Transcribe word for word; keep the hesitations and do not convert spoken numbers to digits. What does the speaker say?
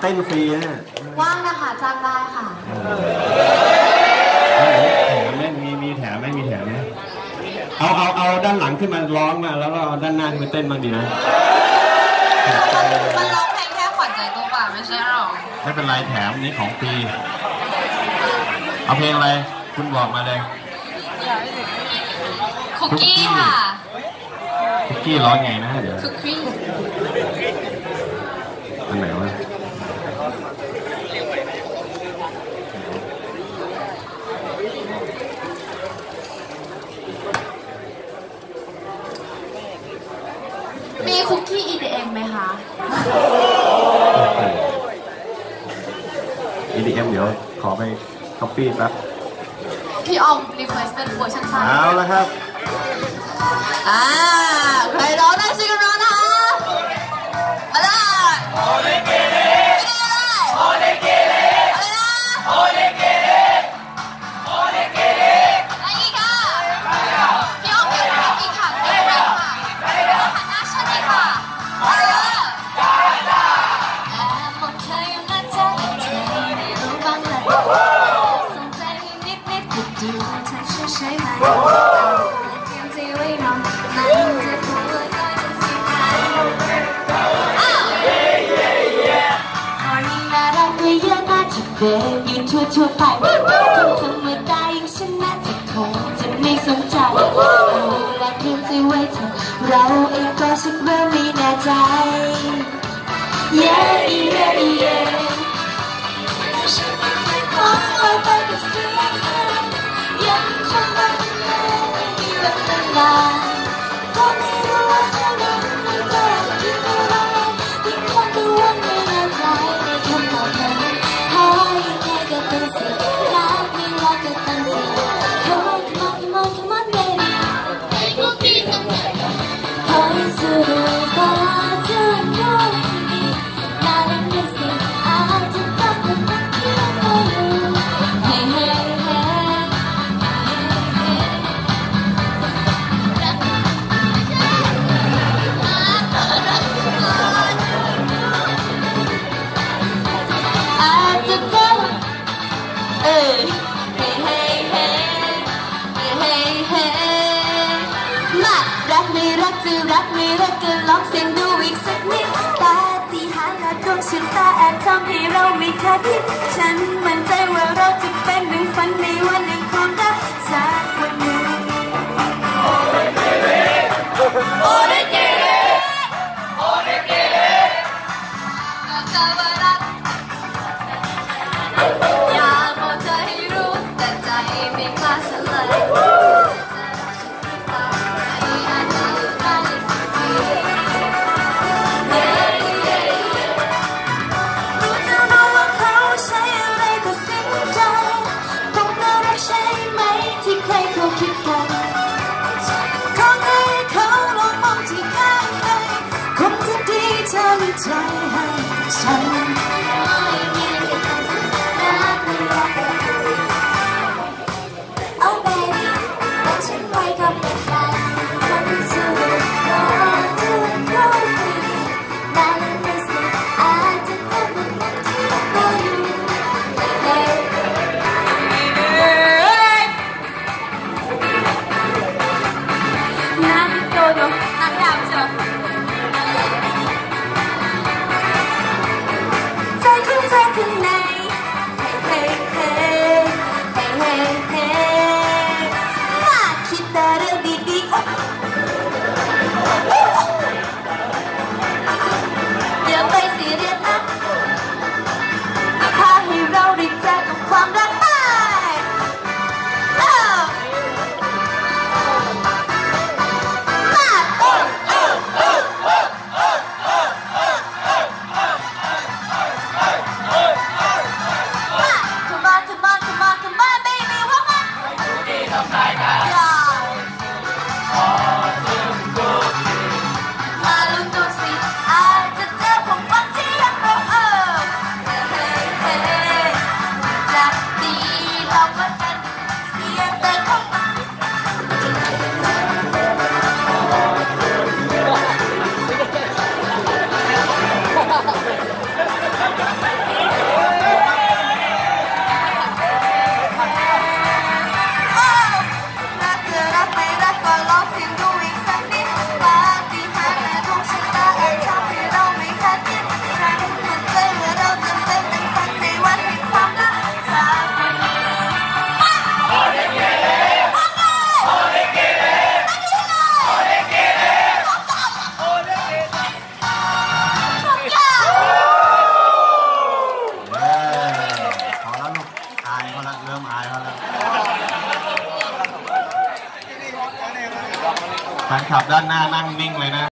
ต้นฟรีเนี่ยว่างนะคะจ้างได้ค่ะแถมไม่มีมีแถมไม่มีแถมนะเอาเอาเอาด้านหลังขึ้นมาร้องมาแล้วก็เอาด้านหน้าขึ้นมาเต้นบ้างดีนะมันร้องเพลงแค่ขวัญใจตัวป่าไม่ใช่หรอไม่เป็นไรแถมนี้ของฟรีเอาเพลงอะไรคุณบอกมาเลยคุกกี้ค่ะคุกกี้ร้องไงนะเดี๋ยวคุกกี้อันไหนวะมีคุกกี้ อี ดี เอ็ม ไหมคะอี ดี เอ็ม เดี๋ยวขอไปคัปปี้แป๊บพี่ออมรีเควสเป็นเวอร์ชันสั้นเอาละครับอ่าใครร้องได้ช่วยกันร้องนะคะมาเลยโอเลเกเรโอเลเกเรอะไรนะโอเลเกเรโอเลเกเรอะไรอีกค่ะพี่ออมเป็นอีกค่ะเด็กค่ะหันหน้าชนอีกค่ะอะไรอ่ะแอบมองเธออยู่นะจ๊ะเธอไม่รู้บ้างเลยสนใจนิดนิดก็ดูเธอช่วยใช่ไหมเดินอยู่ทั่วทั่วไปคนธรรมดาอย่างฉันน่าจะคงจะไม่สนใจดูแลเพียงใจไว้เถอะเราเองก็ชักเริ่มไม่แน่ใจ yeah yeah yeah มองลอยไปกับเสียงยังคงรักเธอไม่มีวันเวลาก็ไม่รู้ว่าเธอนั้นไม่ใจคิดอะไรยิ่งคงกังวลไม่แน่ใจในคำตอบนั้นก็ต้องเสียรักไม่รักก็ต้องเสีย Come on come on come on come on baby ให้คุกกี้ทำไมให้สุดฟ้าจะคอยดีน่าเล่นด้วยสิอาจจะจับมันรักที่เราอยู่เฮ้เฮ้เฮ้อาจจะจับเอ้ยเฮ้เฮ้เฮ้เฮ้เฮ้มารักไม่รักจะรักไม่รักก็ลองเสียงดูอีกสักนิดปาฏิหาริย์และดวงชะตาแอบทำให้เราไม่คาดคิดฉันมั่นใจว่าเราจะเป็นหนึ่งฝันในวันหนึ่งของเราสักวันหนึ่งโอเลเกเรโอเลเกเรโอเลเกเรก็จะว่ารักอยากบอกเธอให้รู้แต่ใจไม่กล้าเฉลยไม่อาจจะได้สักทีรู้จะรู้ว่าเขาใช้อะไรตัดสินใจต้องน่ารักใช่ไหมที่ใครเขาคิดแฟนคลับด้านหน้านั่งนิ่งเลยนะ